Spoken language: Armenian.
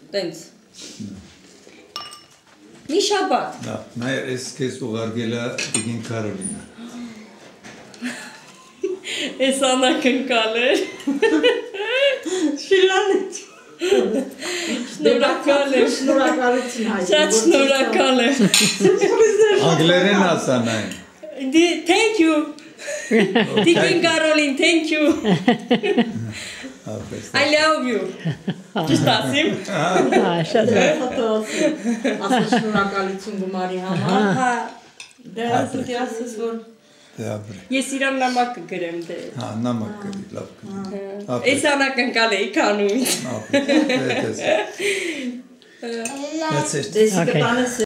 տենց։ Մի շաբաթ։ Նայ ես քեզ ուղարկել է Տիկին Կարոլինա։ Էս անակնկալ էր։ Շիլանից։ Շնորհակալ եմ։ Շնորհակալություն հայտնի։ Շատ շնորհակալ եմ։ Անգլերեն ասանային։ Thank you. Տիկին Կարոլին, thank you. I love you. Ճիշտ ասիմ։ Շատ ասա շնորհակալություն գումարի համար։ Հա։ Դե ասի ասես որ Ես իրան նամակ կգրեմ դե։ Հա, նամակ կրի, լավ կրի։ Էս անակնկալ էի քանում։ Ապա։ Դա է։ Դեսի կտանես